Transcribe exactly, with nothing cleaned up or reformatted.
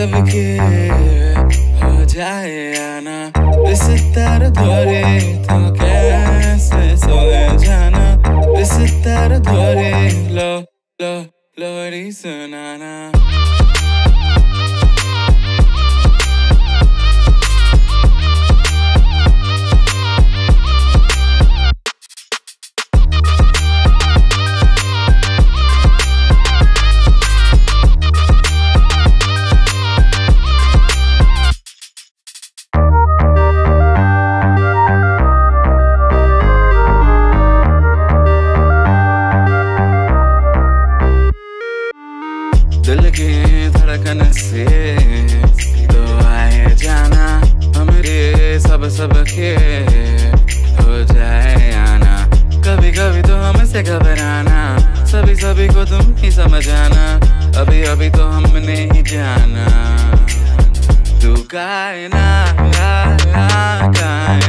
सबके हो जाए आना, बिस्तर धोरे तो कैसे सोए जाना, बिस्तर धोरे लो लो लोरी सुनाना। दिल की धड़कन से तो आए जाना, हमरे सब सब के हो जाए आना। कभी कभी तो हमसे घबराना, सभी सभी को तुम ही समझाना, अभी अभी तो हमने ही जाना। तू कायना कायना